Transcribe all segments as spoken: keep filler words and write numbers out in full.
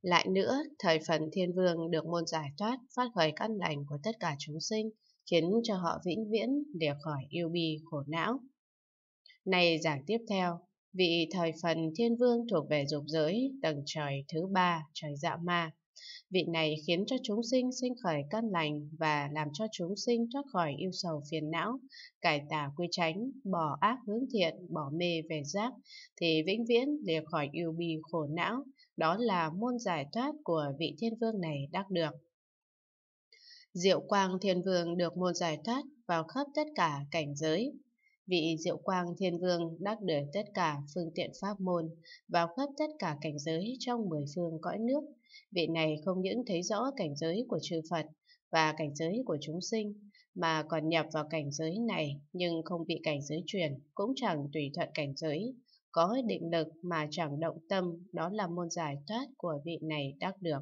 Lại nữa, thời phần thiên vương được môn giải thoát phát khởi căn lành của tất cả chúng sinh, khiến cho họ vĩnh viễn lìa khỏi yêu bi khổ não. Này giảng tiếp theo, vị thời phần thiên vương thuộc về dục giới tầng trời thứ ba, trời dạ ma. Vị này khiến cho chúng sinh sinh khởi căn lành và làm cho chúng sinh thoát khỏi yêu sầu phiền não, cải tà quy chánh, bỏ ác hướng thiện, bỏ mê về giác, thì vĩnh viễn lìa khỏi yêu bi khổ não. Đó là môn giải thoát của vị thiên vương này đắc được. Diệu quang thiên vương được môn giải thoát vào khắp tất cả cảnh giới. Vị Diệu Quang Thiên Vương đắc được tất cả phương tiện pháp môn, vào khắp tất cả cảnh giới trong mười phương cõi nước. Vị này không những thấy rõ cảnh giới của chư Phật và cảnh giới của chúng sinh, mà còn nhập vào cảnh giới này nhưng không bị cảnh giới truyền, cũng chẳng tùy thuận cảnh giới, có định lực mà chẳng động tâm. Đó là môn giải thoát của vị này đắc được.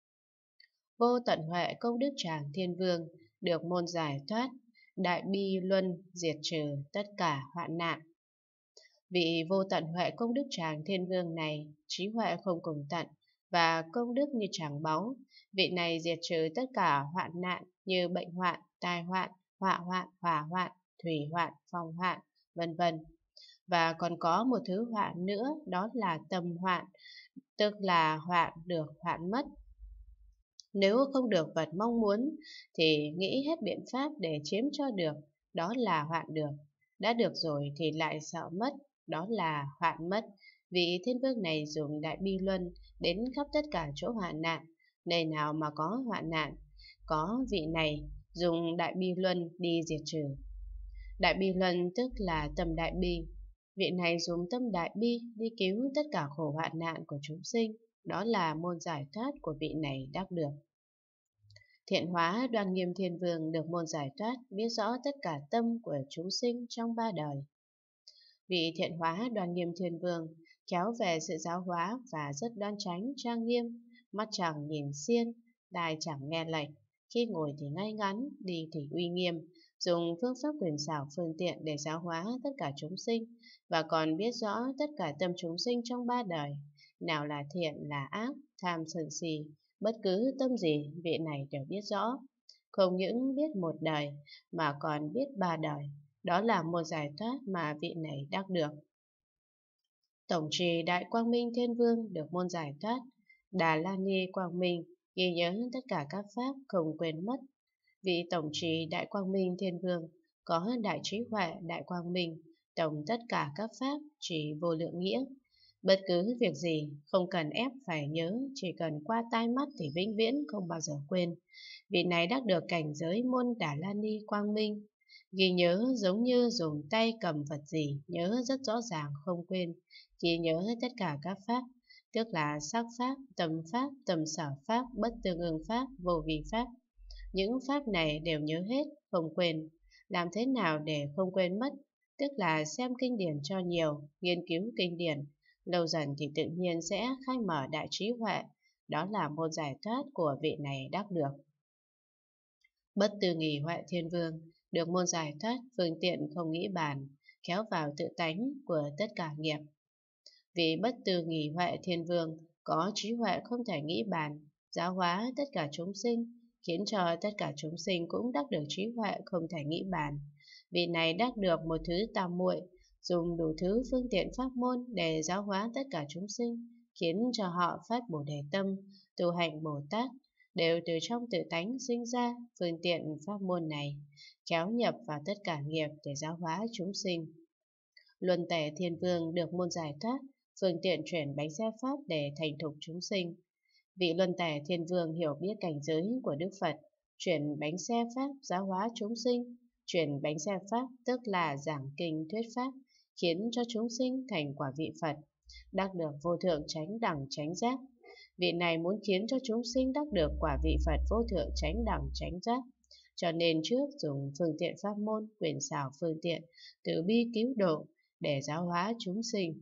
Vô tận huệ công đức tràng Thiên Vương được môn giải thoát đại bi luân diệt trừ tất cả hoạn nạn. Vị vô tận huệ công đức tràng Thiên Vương này trí huệ không cùng tận và công đức như tràng báu. Vị này diệt trừ tất cả hoạn nạn như bệnh hoạn, tai hoạn, họa hoạn, hỏa hoạn, thủy hoạn, phong hoạn, vân vân. Và còn có một thứ hoạn nữa, đó là tâm hoạn, tức là hoạn được hoạn mất. Nếu không được vật mong muốn thì nghĩ hết biện pháp để chiếm cho được, đó là hoạn được. Đã được rồi thì lại sợ mất, đó là hoạn mất. Vị thiên vương này dùng đại bi luân đến khắp tất cả chỗ hoạn nạn, nơi nào mà có hoạn nạn, có vị này dùng đại bi luân đi diệt trừ. Đại bi luân tức là tâm đại bi. Vị này dùng tâm đại bi đi cứu tất cả khổ hoạn nạn của chúng sinh, đó là môn giải thoát của vị này đắc được. Thiện hóa Đoan Nghiêm Thiên Vương được môn giải thoát biết rõ tất cả tâm của chúng sinh trong ba đời. Vị thiện hóa Đoan Nghiêm Thiên Vương kéo về sự giáo hóa và rất đoan chánh trang nghiêm, mắt chẳng nhìn xiên, tai chẳng nghe lệch, khi ngồi thì ngay ngắn, đi thì uy nghiêm, dùng phương pháp quyền xảo phương tiện để giáo hóa tất cả chúng sinh, và còn biết rõ tất cả tâm chúng sinh trong ba đời, nào là thiện là ác, tham sân si. Bất cứ tâm gì vị này đều biết rõ, không những biết một đời mà còn biết ba đời. Đó là một giải thoát mà vị này đắc được. Tổng trì Đại Quang Minh Thiên Vương được môn giải thoát Đà La Ni Quang Minh, ghi nhớ tất cả các pháp không quên mất. Vị tổng trì Đại Quang Minh Thiên Vương có đại trí huệ đại quang minh, tổng tất cả các pháp chỉ vô lượng nghĩa. Bất cứ việc gì không cần ép phải nhớ, chỉ cần qua tai mắt thì vĩnh viễn không bao giờ quên. Vị này đắc được cảnh giới môn Đà La Ni Quang Minh. Ghi nhớ giống như dùng tay cầm vật gì, nhớ rất rõ ràng không quên. Ghi nhớ tất cả các pháp, tức là sắc pháp, tâm pháp, tâm sở pháp, bất tương ưng pháp, vô vi pháp. Những pháp này đều nhớ hết, không quên. Làm thế nào để không quên mất? Tức là xem kinh điển cho nhiều, nghiên cứu kinh điển. Lâu dần thì tự nhiên sẽ khai mở đại trí huệ. Đó là một giải thoát của vị này đắc được. Bất tư nghì huệ thiên vương được môn giải thoát phương tiện không nghĩ bàn, kéo vào tự tánh của tất cả nghiệp. Vì bất tư nghì huệ thiên vương có trí huệ không thể nghĩ bàn, giáo hóa tất cả chúng sinh, khiến cho tất cả chúng sinh cũng đắc được trí huệ không thể nghĩ bàn. Vị này đắc được một thứ tam muội, dùng đủ thứ phương tiện pháp môn để giáo hóa tất cả chúng sinh, khiến cho họ phát Bồ Đề tâm, tu hành Bồ Tát, đều từ trong tự tánh sinh ra. Phương tiện pháp môn này kéo nhập vào tất cả nghiệp để giáo hóa chúng sinh. Luân Tể Thiên Vương được môn giải thoát phương tiện chuyển bánh xe pháp để thành thục chúng sinh. Vị Luân Tể Thiên Vương hiểu biết cảnh giới của Đức Phật, chuyển bánh xe pháp giáo hóa chúng sinh. Chuyển bánh xe pháp tức là giảng kinh thuyết pháp, khiến cho chúng sinh thành quả vị Phật, đắc được vô thượng chánh đẳng chánh giác. Vị này muốn khiến cho chúng sinh đắc được quả vị Phật vô thượng chánh đẳng chánh giác, cho nên trước dùng phương tiện pháp môn, quyền xảo phương tiện, từ bi cứu độ để giáo hóa chúng sinh.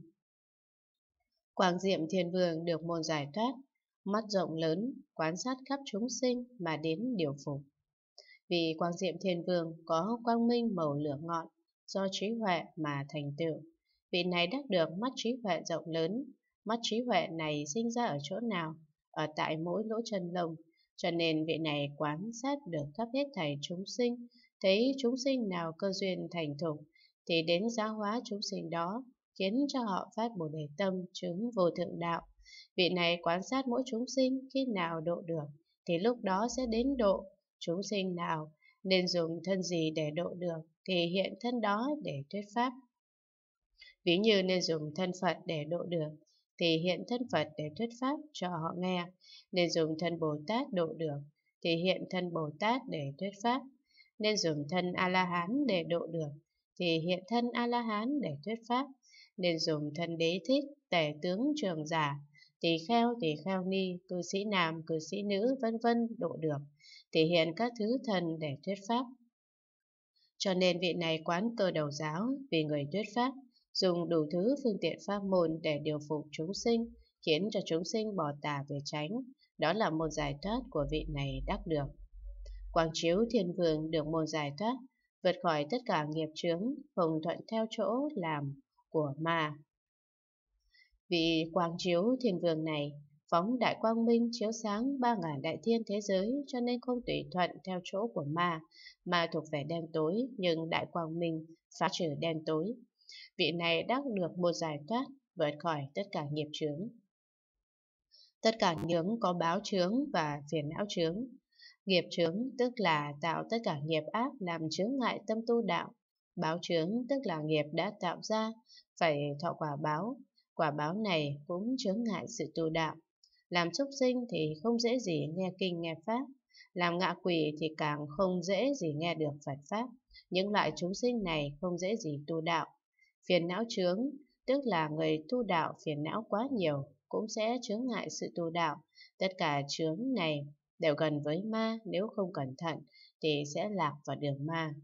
Quang Diệm Thiên Vương được môn giải thoát, mắt rộng lớn, quan sát khắp chúng sinh mà đến điều phục. Vì Quang Diệm Thiên Vương có quang minh màu lửa ngọn, do trí huệ mà thành tựu. Vị này đắc được mắt trí huệ rộng lớn. Mắt trí huệ này sinh ra ở chỗ nào? ở tại mỗi lỗ chân lông, cho nên vị này quan sát được khắp hết thảy chúng sinh, thấy chúng sinh nào cơ duyên thành thục thì đến giáo hóa chúng sinh đó, khiến cho họ phát Bồ Đề tâm chứng vô thượng đạo. Vị này quan sát mỗi chúng sinh, khi nào độ được thì lúc đó sẽ đến độ. Chúng sinh nào nên dùng thân gì để độ được thì hiện thân đó để thuyết pháp. Ví như nên dùng thân Phật để độ được thì hiện thân Phật để thuyết pháp cho họ nghe. Nên dùng thân Bồ Tát độ được thì hiện thân Bồ Tát để thuyết pháp. Nên dùng thân A-la-hán để độ được thì hiện thân A-la-hán để thuyết pháp. Nên dùng thân Đế Thích, Tể Tướng Trường Giả, tỳ kheo, tỳ kheo ni, cư sĩ nam, cư sĩ nữ, vân vân độ được thì hiện các thứ thần để thuyết pháp. Cho nên vị này quán Cơ Đầu giáo vì người thuyết pháp, dùng đủ thứ phương tiện pháp môn để điều phục chúng sinh, khiến cho chúng sinh bỏ tà về chánh. Đó là một giải thoát của vị này đắc được. Quang Chiếu Thiên Vương được một giải thoát, vượt khỏi tất cả nghiệp chướng, hồng thuận theo chỗ làm của ma. Vị Quang Chiếu Thiên Vương này phóng đại quang minh chiếu sáng ba ngàn đại thiên thế giới, cho nên không tùy thuận theo chỗ của ma. Ma thuộc về đen tối, nhưng đại quang minh phá trừ đen tối. Vị này đắc được một giải thoát, vượt khỏi tất cả nghiệp chướng. Tất cả những có báo chướng và phiền não chướng. Nghiệp chướng tức là tạo tất cả nghiệp ác làm chướng ngại tâm tu đạo. Báo chướng tức là nghiệp đã tạo ra, phải thọ quả báo. Quả báo này cũng chướng ngại sự tu đạo. Làm súc sinh thì không dễ gì nghe kinh nghe pháp. Làm ngạ quỷ thì càng không dễ gì nghe được Phật pháp. Những loại chúng sinh này không dễ gì tu đạo. Phiền não chướng tức là người tu đạo phiền não quá nhiều cũng sẽ chướng ngại sự tu đạo. Tất cả chướng này đều gần với ma, nếu không cẩn thận thì sẽ lạc vào đường ma.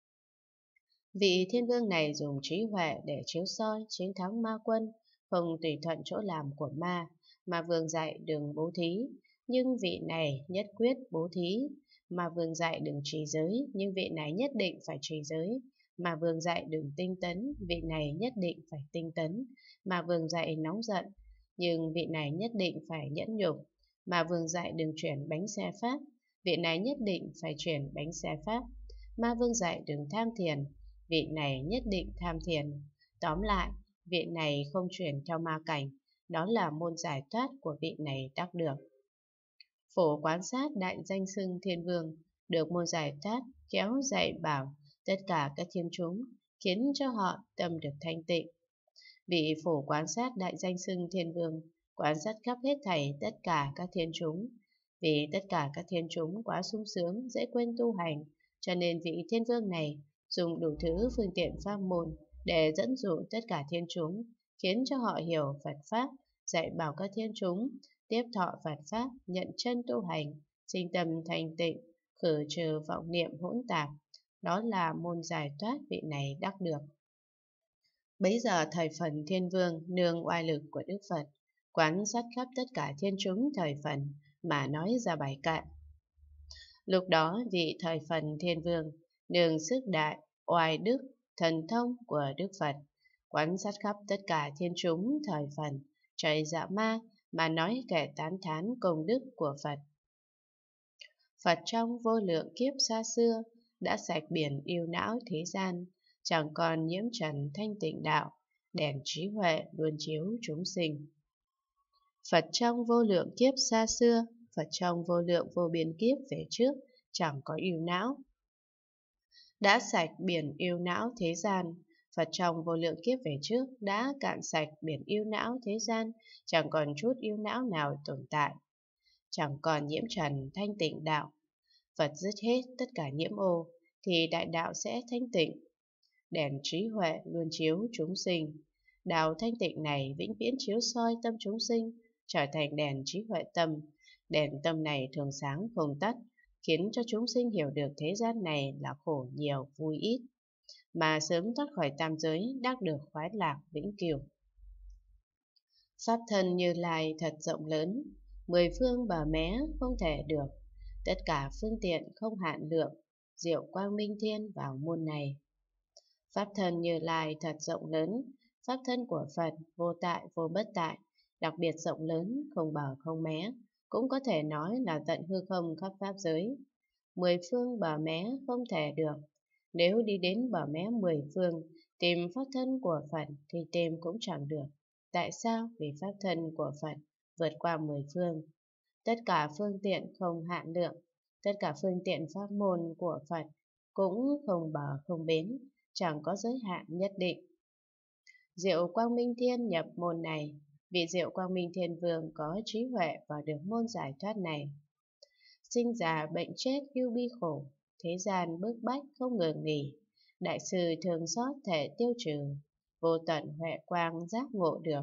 Vị Thiên Vương này dùng trí huệ để chiếu soi, chiến thắng ma quân, không tùy thuận chỗ làm của ma. Ma Vương dạy đừng bố thí, nhưng vị này nhất quyết bố thí. Ma Vương dạy đừng trì giới, nhưng vị này nhất định phải trì giới. Ma Vương dạy đừng tinh tấn, vị này nhất định phải tinh tấn. Ma Vương dạy nóng giận, nhưng vị này nhất định phải nhẫn nhục. Ma Vương dạy đừng chuyển bánh xe pháp, vị này nhất định phải chuyển bánh xe pháp. Ma Vương dạy đừng tham thiền, vị này nhất định tham thiền. Tóm lại, vị này không chuyển theo ma cảnh, đó là môn giải thoát của vị này đắc được. Phổ Quán Sát đại danh xưng Thiên Vương được môn giải thoát, kéo dạy bảo tất cả các thiên chúng, khiến cho họ tâm được thanh tịnh. Vị Phổ Quán Sát đại danh xưng Thiên Vương quan sát khắp hết thảy tất cả các thiên chúng. Vì tất cả các thiên chúng quá sung sướng, dễ quên tu hành, cho nên vị Thiên Vương này dùng đủ thứ phương tiện pháp môn để dẫn dụ tất cả thiên chúng, khiến cho họ hiểu Phật pháp, dạy bảo các thiên chúng tiếp thọ Phật pháp, nhận chân tu hành, sinh tâm thành tịnh, khử trừ vọng niệm hỗn tạp. Đó là môn giải thoát vị này đắc được. Bấy giờ thời phần Thiên Vương nương oai lực của Đức Phật, quán sát khắp tất cả thiên chúng thời phần mà nói ra bài kệ. Lúc đó vị thời phần Thiên Vương nương sức đại, oai đức, thần thông của Đức Phật, quán sát khắp tất cả thiên chúng thời phần, trời dạ ma mà nói kệ tán thán công đức của Phật. Phật trong vô lượng kiếp xa xưa đã sạch biển yêu não thế gian, chẳng còn nhiễm trần thanh tịnh đạo, đèn trí huệ luôn chiếu chúng sinh. Phật trong vô lượng kiếp xa xưa, Phật trong vô lượng vô biên kiếp về trước, chẳng có yêu não. Đã sạch biển yêu não thế gian, Phật trong vô lượng kiếp về trước đã cạn sạch biển yêu não thế gian, chẳng còn chút yêu não nào tồn tại. Chẳng còn nhiễm trần thanh tịnh đạo. Phật dứt hết tất cả nhiễm ô, thì đại đạo sẽ thanh tịnh. Đèn trí huệ luôn chiếu chúng sinh. Đạo thanh tịnh này vĩnh viễn chiếu soi tâm chúng sinh, trở thành đèn trí huệ tâm. Đèn tâm này thường sáng không tắt, khiến cho chúng sinh hiểu được thế gian này là khổ nhiều vui ít, mà sớm thoát khỏi tam giới, đắc được khoái lạc vĩnh cửu. Pháp thân Như Lai thật rộng lớn, mười phương bờ mé không thể được, tất cả phương tiện không hạn lượng, diệu quang minh thiên vào môn này. Pháp thân Như Lai thật rộng lớn, pháp thân của Phật vô tại vô bất tại, đặc biệt rộng lớn không bờ không mé, cũng có thể nói là tận hư không khắp pháp giới. Mười phương bờ mé không thể được. Nếu đi đến bờ mé mười phương, tìm pháp thân của Phật thì tìm cũng chẳng được. Tại sao? Vì pháp thân của Phật vượt qua mười phương. Tất cả phương tiện không hạn lượng, tất cả phương tiện pháp môn của Phật cũng không bờ không bến, chẳng có giới hạn nhất định. Diệu Quang Minh Thiên nhập môn này, vị Diệu Quang Minh Thiên Vương có trí huệ và được môn giải thoát này. Sinh già bệnh chết ưu bi khổ, thế gian bức bách không ngừng nghỉ, đại sư thường xót thể tiêu trừ, vô tận huệ quang giác ngộ được.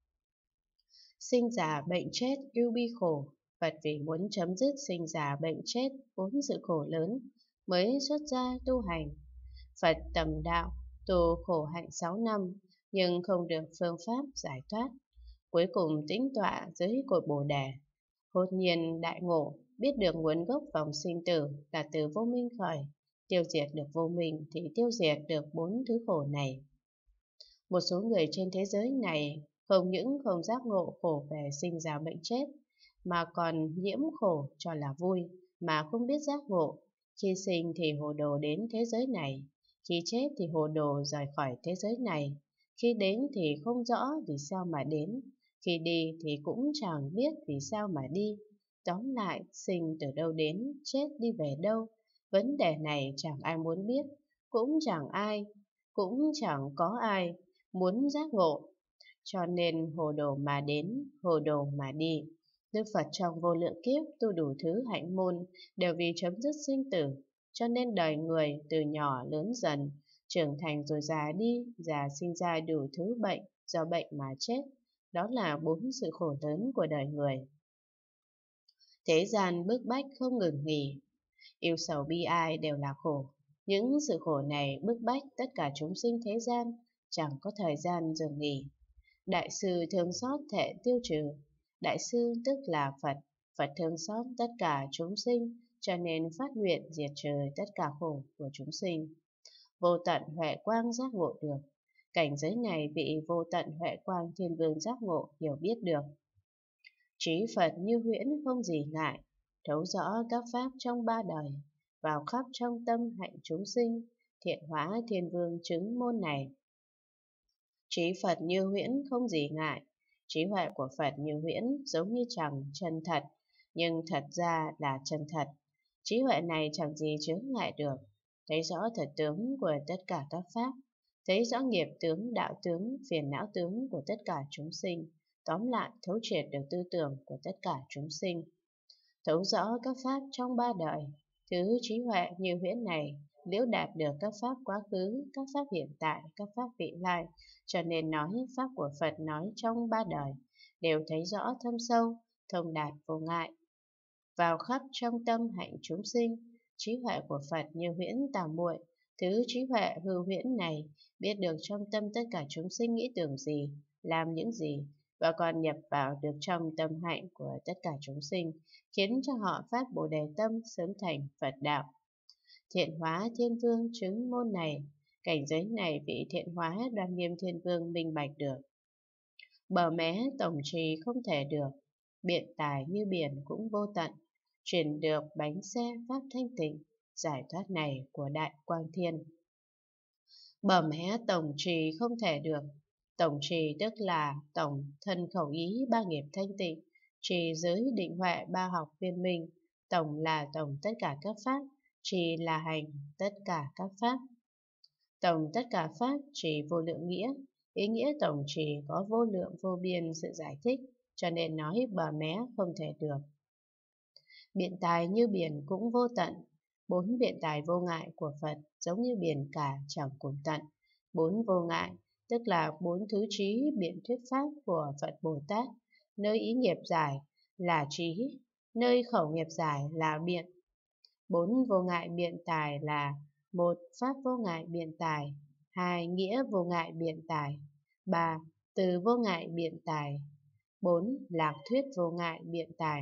Sinh già bệnh chết ưu bi khổ, Phật vì muốn chấm dứt sinh già bệnh chết bốn sự khổ lớn mới xuất gia tu hành. Phật tầm đạo tu khổ hạnh sáu năm nhưng không được phương pháp giải thoát, cuối cùng tĩnh tọa dưới cội Bồ Đề, hốt nhiên đại ngộ, biết được nguồn gốc vòng sinh tử là từ vô minh khởi, tiêu diệt được vô minh thì tiêu diệt được bốn thứ khổ này. Một số người trên thế giới này không những không giác ngộ khổ về sinh già bệnh chết, mà còn nhiễm khổ cho là vui, mà không biết giác ngộ. Khi sinh thì hồ đồ đến thế giới này, khi chết thì hồ đồ rời khỏi thế giới này, khi đến thì không rõ vì sao mà đến, khi đi thì cũng chẳng biết vì sao mà đi. Tóm lại, sinh từ đâu đến, chết đi về đâu, vấn đề này chẳng ai muốn biết, cũng chẳng ai, cũng chẳng có ai muốn giác ngộ. Cho nên hồ đồ mà đến, hồ đồ mà đi. Đức Phật trong vô lượng kiếp tu đủ thứ hạnh môn đều vì chấm dứt sinh tử, cho nên đời người từ nhỏ lớn dần, trưởng thành rồi già đi, già sinh ra đủ thứ bệnh, do bệnh mà chết. Đó là bốn sự khổ lớn của đời người. Thế gian bức bách không ngừng nghỉ, yêu sầu bi ai đều là khổ. Những sự khổ này bức bách tất cả chúng sinh thế gian, chẳng có thời gian dừng nghỉ. Đại sư thương xót thể tiêu trừ. Đại sư tức là Phật, Phật thương xót tất cả chúng sinh, cho nên phát nguyện diệt trừ tất cả khổ của chúng sinh. Vô tận huệ quang giác ngộ được. Cảnh giới này vị vô tận huệ quang thiên vương giác ngộ hiểu biết được. Trí Phật như huyễn không gì ngại, thấu rõ các pháp trong ba đời, vào khắp trong tâm hạnh chúng sinh, thiện hóa thiên vương chứng môn này. Trí Phật như huyễn không gì ngại, trí huệ của Phật như huyễn giống như chẳng chân thật, nhưng thật ra là chân thật. Trí huệ này chẳng gì chướng ngại được, thấy rõ thật tướng của tất cả các pháp, thấy rõ nghiệp tướng, đạo tướng, phiền não tướng của tất cả chúng sinh, tóm lại thấu triệt được tư tưởng của tất cả chúng sinh. Thấu rõ các pháp trong ba đời, thứ trí huệ như huyễn này liễu đạt được các pháp quá khứ, các pháp hiện tại, các pháp vị lai, cho nên nói pháp của Phật nói trong ba đời đều thấy rõ thâm sâu, thông đạt vô ngại. Vào khắp trong tâm hạnh chúng sinh, trí huệ của Phật như huyễn tà muội, thứ trí huệ hư huyễn này biết được trong tâm tất cả chúng sinh nghĩ tưởng gì, làm những gì, và còn nhập vào được trong tâm hạnh của tất cả chúng sinh, khiến cho họ phát Bồ Đề tâm sớm thành Phật đạo. Thiện hóa thiên vương chứng môn này, cảnh giới này vị thiện hóa đoan nghiêm thiên vương minh bạch được. Bờ mé tổng trì không thể được, biện tài như biển cũng vô tận, chuyển được bánh xe pháp thanh tịnh, giải thoát này của Đại Quang Thiên. Bờ mé tổng trì không thể được, tổng trì tức là tổng thân khẩu ý ba nghiệp thanh tịnh, trì giới định huệ ba học viên minh, tổng là tổng tất cả các pháp, trì là hành tất cả các pháp. Tổng tất cả pháp trì vô lượng nghĩa, ý nghĩa tổng trì có vô lượng vô biên sự giải thích, cho nên nói bờ mé không thể được. Biện tài như biển cũng vô tận, bốn biện tài vô ngại của Phật giống như biển cả chẳng cùng tận. Bốn vô ngại tức là bốn thứ trí biện thuyết pháp của Phật Bồ Tát, nơi ý nghiệp giải là trí, nơi khẩu nghiệp giải là biện. Bốn vô ngại biện tài là: một pháp vô ngại biện tài, hai nghĩa vô ngại biện tài, ba từ vô ngại biện tài, bốn lạc thuyết vô ngại biện tài.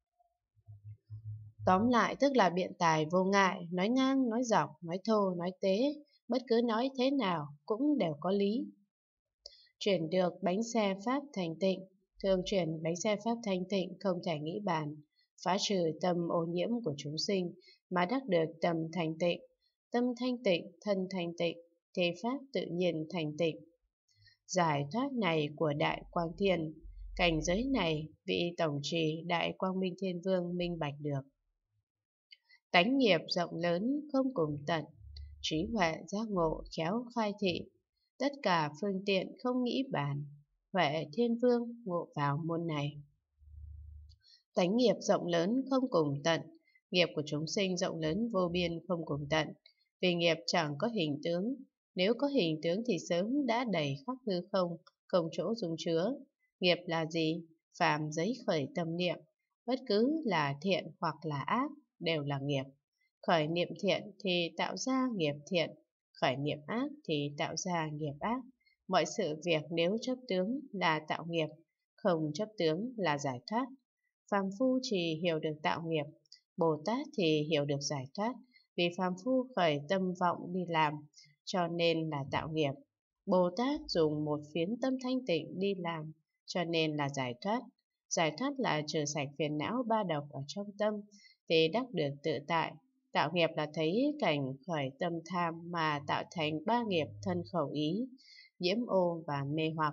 Tóm lại tức là biện tài vô ngại, nói ngang, nói dọc, nói thô, nói tế, bất cứ nói thế nào cũng đều có lý. Chuyển được bánh xe pháp thành tịnh, thường chuyển bánh xe pháp thanh tịnh không thể nghĩ bàn, phá trừ tâm ô nhiễm của chúng sinh mà đắc được tâm thanh tịnh. Tâm thanh tịnh, thân thanh tịnh, thì pháp tự nhiên thanh tịnh. Giải thoát này của Đại Quang Thiên, cảnh giới này vị tổng trì Đại Quang Minh Thiên Vương minh bạch được. Tánh nghiệp rộng lớn không cùng tận, trí huệ giác ngộ khéo khai thị, tất cả phương tiện không nghĩ bàn, Huệ Thiên Vương ngộ vào môn này. Tánh nghiệp rộng lớn không cùng tận, nghiệp của chúng sinh rộng lớn vô biên không cùng tận, vì nghiệp chẳng có hình tướng, nếu có hình tướng thì sớm đã đầy khắp hư không, không chỗ dung chứa. Nghiệp là gì? Phàm giấy khởi tâm niệm, bất cứ là thiện hoặc là ác đều là nghiệp. Khởi niệm thiện thì tạo ra nghiệp thiện, khởi niệm ác thì tạo ra nghiệp ác. Mọi sự việc nếu chấp tướng là tạo nghiệp, không chấp tướng là giải thoát. Phàm phu chỉ hiểu được tạo nghiệp, Bồ Tát thì hiểu được giải thoát. Vì phàm phu khởi tâm vọng đi làm, cho nên là tạo nghiệp. Bồ Tát dùng một phiến tâm thanh tịnh đi làm, cho nên là giải thoát. Giải thoát là trừ sạch phiền não ba độc ở trong tâm, thì đắc được tự tại. Tạo nghiệp là thấy cảnh khởi tâm tham mà tạo thành ba nghiệp thân khẩu ý, nhiễm ô và mê hoặc.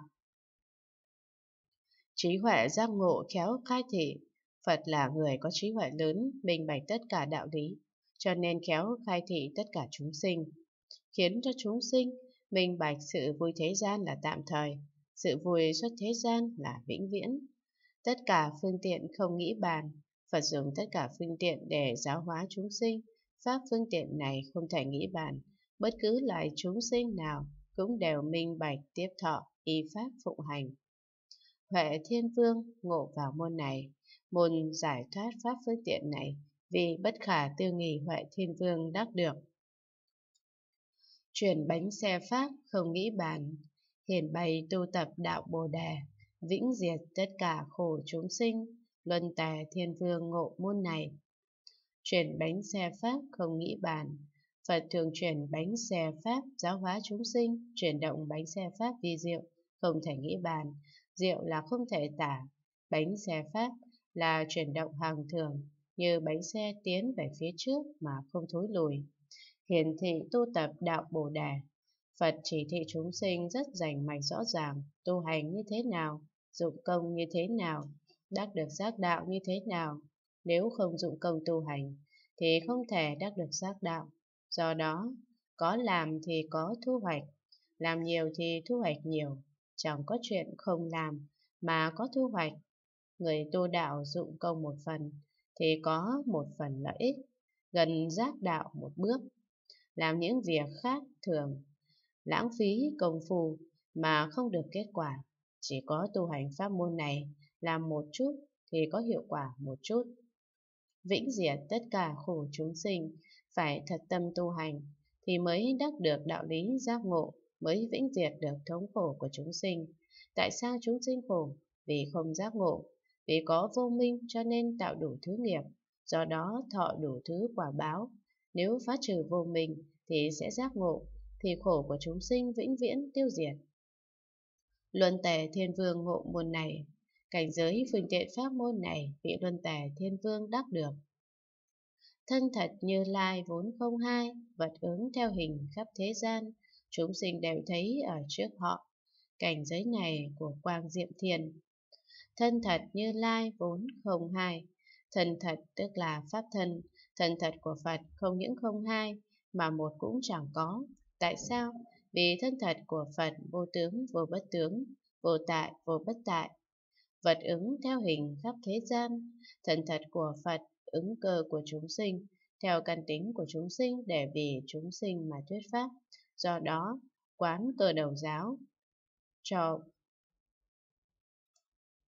Trí huệ giác ngộ khéo khai thị, Phật là người có trí huệ lớn, minh bạch tất cả đạo lý, cho nên khéo khai thị tất cả chúng sinh, khiến cho chúng sinh minh bạch sự vui thế gian là tạm thời, sự vui xuất thế gian là vĩnh viễn. Tất cả phương tiện không nghĩ bàn, Phật dùng tất cả phương tiện để giáo hóa chúng sinh. Pháp phương tiện này không thể nghĩ bàn, bất cứ loại chúng sinh nào cũng đều minh bạch tiếp thọ, y pháp phụng hành. Huệ Thiên Vương ngộ vào môn này, môn giải thoát pháp phương tiện này, vì bất khả tư nghì Huệ Thiên Vương đắc được. Chuyển bánh xe pháp không nghĩ bàn, hiển bày tu tập đạo Bồ Đề, vĩnh diệt tất cả khổ chúng sinh, luân tề Thiên Vương ngộ môn này. Chuyển bánh xe pháp không nghĩ bàn, Phật thường chuyển bánh xe pháp giáo hóa chúng sinh, chuyển động bánh xe pháp vi diệu, không thể nghĩ bàn. Diệu là không thể tả, bánh xe pháp là chuyển động hàng thường, như bánh xe tiến về phía trước mà không thối lùi. Hiển thị tu tập đạo Bồ Đề, Phật chỉ thị chúng sinh rất rành mạch rõ ràng, tu hành như thế nào, dụng công như thế nào, đắc được giác đạo như thế nào. Nếu không dụng công tu hành, thì không thể đắc được giác đạo. Do đó, có làm thì có thu hoạch, làm nhiều thì thu hoạch nhiều, chẳng có chuyện không làm mà có thu hoạch. Người tu đạo dụng công một phần, thì có một phần lợi ích, gần giác đạo một bước. Làm những việc khác thường, lãng phí công phu mà không được kết quả. Chỉ có tu hành pháp môn này, làm một chút thì có hiệu quả một chút. Vĩnh diệt tất cả khổ chúng sinh, phải thật tâm tu hành, thì mới đắc được đạo lý giác ngộ, mới vĩnh diệt được thống khổ của chúng sinh. Tại sao chúng sinh khổ? Vì không giác ngộ, vì có vô minh cho nên tạo đủ thứ nghiệp, do đó thọ đủ thứ quả báo. Nếu phá trừ vô minh thì sẽ giác ngộ, thì khổ của chúng sinh vĩnh viễn tiêu diệt. Luân tề Thiên Vương ngộ môn này, cảnh giới phương tiện pháp môn này vị Luân tề Thiên Vương đắc được. Thân thật Như Lai vốn không hai, vật ứng theo hình khắp thế gian, chúng sinh đều thấy ở trước họ. Cảnh giới này của Quang Diệm Thiền. Thân thật Như Lai vốn không hai, thân thật tức là pháp thân, thân thật của Phật không những không hai, mà một cũng chẳng có. Tại sao? Vì thân thật của Phật vô tướng vô bất tướng, vô tại vô bất tại, vật ứng theo hình khắp thế gian. Thân thật của Phật ứng cơ của chúng sinh, theo căn tính của chúng sinh để vì chúng sinh mà thuyết pháp. Do đó, quán Cơ Đầu giáo cho